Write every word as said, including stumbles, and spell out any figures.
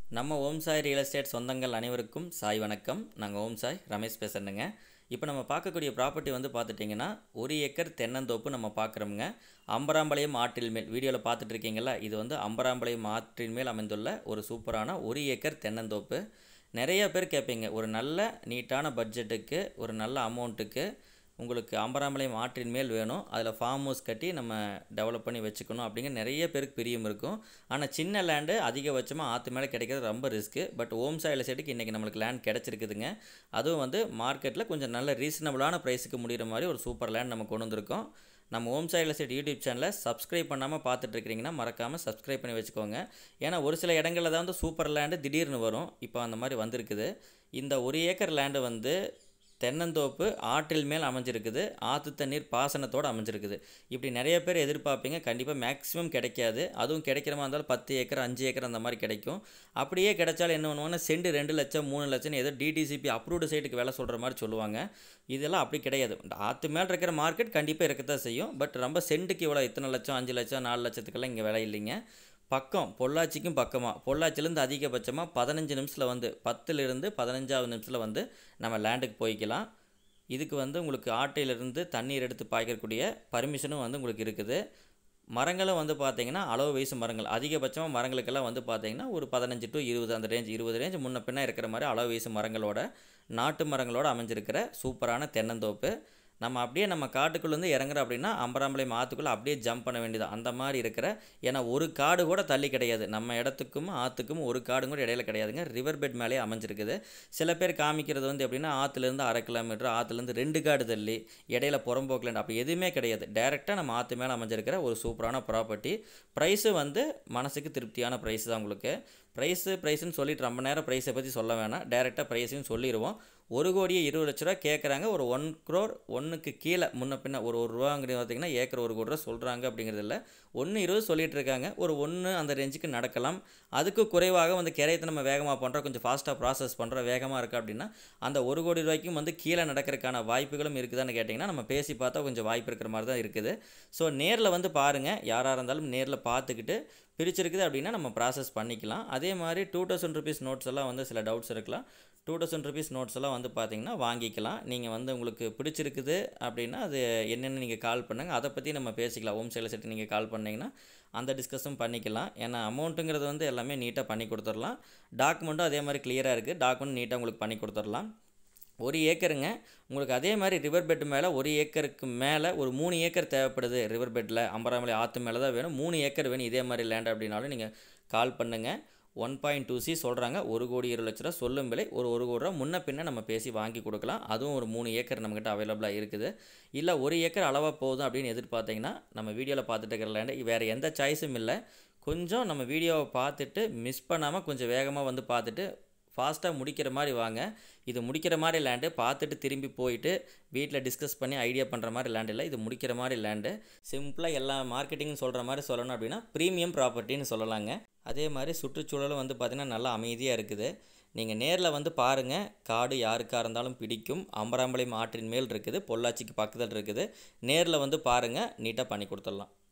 நம்ம Om Sai real estate சொந்தங்கள் அனைவருக்கும் சாய் வணக்கம். நாங்கள் ஓம் சாய் ரமேஷ் பேசுகிறேங்க. இப்போ நம்ம பார்க்கக்கூடிய ப்ராப்பர்ட்டி வந்து பார்த்துட்டிங்கன்னா ஒரு ஏக்கர் தென்னந்தோப்பு நம்ம பார்க்குறோமுங்க. அம்பராம்பாளையம் ஆற்றில் மேல் வீடியோவில் பார்த்துட்டு இருக்கீங்களா, இது வந்து அம்பராம்பாளையம் ஆற்றின் மேல் அமைந்துள்ள ஒரு சூப்பரான ஒரு ஏக்கர் தென்னந்தோப்பு. நிறைய பேர் கேட்பீங்க, ஒரு நல்ல நீட்டான பட்ஜெட்டுக்கு ஒரு நல்ல அமௌண்ட்டுக்கு உங்களுக்கு அம்பராம்பாளையம் ஆற்றின் மேல் வேணும், அதில் ஃபார்ம் ஹவுஸ் கட்டி நம்ம டெவலப் பண்ணி வச்சுக்கணும் அப்படிங்கிற நிறைய பேருக்கு பிரியம் இருக்கும். ஆனால் சின்ன லேண்டு அதிகபட்சமாக ஆற்று மேலே கிடைக்கிறது ரொம்ப risk. But Om Sai real எஸ்டேட்டுக்கு இன்றைக்கி நம்மளுக்கு லேண்ட் கிடச்சிருக்குதுங்க. அதுவும் வந்து மார்க்கெட்டில் கொஞ்சம் நல்ல ரீசனபிளான ப்ரைஸுக்கு முடிகிற மாதிரி ஒரு சூப்பர் லேண்ட் நம்ம கொண்டு வந்திருக்கோம். நம்ம Om Sai real estate YouTube சேனலை சப்ஸ்கிரைப் பண்ணாமல் பார்த்துட்டு இருக்கிறீங்கன்னா மறக்காமல் சப்ஸ்கிரைப் பண்ணி வச்சுக்கோங்க. ஏன்னா ஒரு சில இடங்களில் தான் வந்து சூப்பர் லேண்டு திடீர்னு வரும். இப்போ அந்த மாதிரி வந்திருக்குது. இந்த ஒரு ஏக்கர் லேண்டு வந்து தென்னந்தோப்பு ஆற்றில் மேல் அமைஞ்சிருக்குது, ஆற்று தண்ணீர் பாசனத்தோடு அமைஞ்சிருக்குது. இப்படி நிறைய பேர் எதிர்பார்ப்பீங்க, கண்டிப்பாக மேக்ஸிமம் கிடைக்காது. அதுவும் கிடைக்கிற மாதிரி இருந்தாலும் பத்து ஏக்கர் அஞ்சு ஏக்கர் அந்த மாதிரி கிடைக்கும். அப்படியே கிடைச்சாலும் என்ன பண்ணுவாங்கன்னா சென்ட் ரெண்டு லட்சம் மூணு லட்சம் ஏதோ டிடிசிபி அப்ரூவ்டு சைட்டுக்கு வேலை சொல்கிற மாதிரி சொல்லுவாங்க. இதெல்லாம் அப்படி கிடையாது. ஆற்று மேலே இருக்கிற மார்க்கெட் கண்டிப்பாக இருக்கத்தான் செய்யும். பட் ரொம்ப சென்ட்டுக்கு இவ்வளோ இத்தனை லட்சம் அஞ்சு லட்சம் நாலு லட்சத்துக்கெல்லாம் இங்கே விலை இல்லைங்க. பக்கம் பொள்ளாச்சிக்கும் பக்கமாக பொள்ளாச்சிலேருந்து அதிகபட்சமாக பதினஞ்சு நிமிஷத்தில் வந்து பத்துலேருந்து பதினஞ்சாவது நிமிஷத்தில் வந்து நம்ம லேண்டுக்கு போய்க்கலாம். இதுக்கு வந்து உங்களுக்கு ஆட்டையிலிருந்து தண்ணீர் எடுத்து பாய்க்கக்கூடிய பர்மிஷனும் வந்து உங்களுக்கு இருக்குது. மரங்களும் வந்து பார்த்திங்கன்னா அளவு வயசு மரங்கள் அதிகபட்சமாக மரங்களுக்கெல்லாம் வந்து பார்த்திங்கன்னா ஒரு பதினஞ்சு டு இருபது அந்த ரேஞ்ச் இருபது ரேஞ்ச் முன்ன பின்னா இருக்கிற மாதிரி அளவு வயசு மரங்களோட நாட்டு மரங்களோடு அமைஞ்சிருக்கிற சூப்பரான தென்னந்தோப்பு. நம்ம அப்படியே நம்ம காட்டுக்குள்ளேருந்து இறங்குறோம் அப்படின்னா அம்பராம்பாளையம் ஆற்றுக்குள்ளே அப்படியே ஜம்ப் பண்ண வேண்டியது அந்த மாதிரி இருக்கிற. ஏன்னா ஒரு காடு கூட தள்ளி கிடையாது, நம்ம இடத்துக்கும் ஆற்றுக்கும் ஒரு காடு கூட இடையில கிடையாதுங்க. ரிவர் பெட் மேலே அமைஞ்சிருக்குது. சில பேர் காமிக்கிறது வந்து எப்படின்னா ஆற்றுலேருந்து அரை கிலோமீட்டர் ஆற்றுலேருந்து ரெண்டு காடு தள்ளி இடையில புறம்போக்கலேண்ட் அப்படி எதுவுமே கிடையாது. டேரெக்டாக நம்ம ஆற்று மேலே அமைஞ்சிருக்கிற ஒரு சூப்பரான ப்ராப்பர்ட்டி. ப்ரைஸு வந்து மனசுக்கு திருப்தியான ப்ரைஸ் தான். உங்களுக்கு ப்ரைஸு ப்ரைஸுன்னு சொல்லிட்டு ரொம்ப நேரம் ப்ரைஸை பற்றி சொல்ல வேணாம், டேரெக்டாக ப்ரைஸையும் சொல்லிடுவோம். ஒரு கோடியே இருபது லட்ச ரூபா கேட்குறாங்க. ஒரு ஒன் க்ரோர் ஒன்றுக்கு கீழே முன்ன பின்ன ஒரு ஒரு ரூபாங்கிறது பார்த்திங்கன்னா ஏக்கர் ஒரு கோடி ரூபா சொல்கிறாங்க அப்படிங்கிறது இல்லை. ஒன்று இருபது சொல்லிகிட்டு இருக்காங்க. ஒரு ஒன்று அந்த ரேஞ்சுக்கு நடக்கலாம். அதுக்கு குறைவாக வந்து கிரையத்தை நம்ம வேகமாக பண்ணுறோம், கொஞ்சம் ஃபாஸ்ட்டாக ப்ராசஸ் பண்ணுறோம், வேகமாக இருக்குது அப்படின்னா அந்த ஒரு கோடி ரூபாய்க்கும் வந்து கீழே நடக்கிறதுக்கான வாய்ப்புகளும் இருக்குதான்னு கேட்டிங்கன்னா நம்ம பேசி பார்த்தா கொஞ்சம் வாய்ப்பு இருக்கிற மாதிரி தான் இருக்குது. ஸோ நேரில் வந்து பாருங்கள், யாராக இருந்தாலும் நேரில் பார்த்துக்கிட்டு பிரிச்சிருக்குது அப்படின்னா நம்ம ப்ராசஸ் பண்ணிக்கலாம். அதே மாதிரி டூ தௌசண்ட் ருபீஸ் நோட்ஸ் எல்லாம் வந்து சில டவுட்ஸ் இருக்கலாம். டூ தௌசண்ட் ருபீஸ் நோட்ஸ் எல்லாம் வந்து பார்த்திங்கன்னா வாங்கிக்கலாம். நீங்கள் வந்து உங்களுக்கு பிடிச்சிருக்குது அப்படின்னா அது என்னென்னு நீங்கள் கால் பண்ணுங்கள், அதை பற்றி நம்ம பேசிக்கலாம். ஓம் சாய் செட்டு நீங்கள் கால் பண்ணிங்கன்னா அந்த டிஸ்கஸும் பண்ணிக்கலாம். ஏன்னா அமௌண்ட்டுங்கிறது வந்து எல்லாமே நீட்டாக பண்ணி கொடுத்துடலாம். டாக்குமெண்ட்டும் அதே மாதிரி கிளியராக இருக்குது, டாக்குமெண்ட் நீட்டாக உங்களுக்கு பண்ணி கொடுத்துடலாம். ஒரு ஏக்கருங்க உங்களுக்கு. அதே மாதிரி ரிவர் பெட் மேலே ஒரு ஏக்கருக்கு மேலே ஒரு மூணு ஏக்கர் தேவைப்படுது. ரிவர் பெட்டில் அம்பராம்பாளையம் ஆற்று மேலே தான் வேணும், மூணு ஏக்கர் வேணும் இதே மாதிரி லேண்ட் அப்படின்னாலும் நீங்கள் கால் பண்ணுங்கள். ஒன் பாயிண்ட் டூ சி சொல்கிறாங்க, ஒரு கோடி இருபது லட்ச ரூபா சொல்லும் விலை. ஒரு ஒரு கோடி ரூபா முன்ன பின்ன நம்ம பேசி வாங்கி கொடுக்கலாம். அதுவும் ஒரு மூணு ஏக்கர் நம்மக்கிட்ட அவைலபிளாக இருக்குது. இல்லை ஒரு ஏக்கர் அளவாக போதும் அப்படின்னு எதிர்பார்த்திங்கன்னா நம்ம வீடியோவில் பார்த்துட்டு இருக்கிற லேண்டு வேறு எந்த சாய்ஸும் இல்லை. கொஞ்சம் நம்ம வீடியோவை பார்த்துட்டு மிஸ் பண்ணாமல் கொஞ்சம் வேகமாக வந்து பார்த்துட்டு ஃபாஸ்ட்டாக முடிக்கிற மாதிரி வாங்க. இது முடிக்கிற மாதிரி லேண்டு, பார்த்துட்டு திரும்பி போயிட்டு வீட்டில் டிஸ்கஸ் பண்ணி ஐடியா பண்ணுற மாதிரி லேண்டு இல்லை, இது முடிக்கிற மாதிரி லேண்டு. சிம்பிளாக எல்லா மார்க்கெட்டிங்னு சொல்கிற மாதிரி சொல்லணும் அப்படின்னா ப்ரீமியம் ப்ராப்பர்ட்டின்னு சொல்லலாங்க. அதே மாதிரி சுற்றுச்சூழலும் வந்து பார்த்திங்கன்னா நல்லா அமைதியாக இருக்குது. நீங்கள் நேரில் வந்து பாருங்கள், காடு யாருக்காக இருந்தாலும் பிடிக்கும். அம்பராம்பாளையம் ஆற்றின் மேல் இருக்குது, பொள்ளாச்சிக்கு பக்கத்தில் இருக்குது. நேரில் வந்து பாருங்கள், நீட்டாக பண்ணி கொடுத்துடலாம்.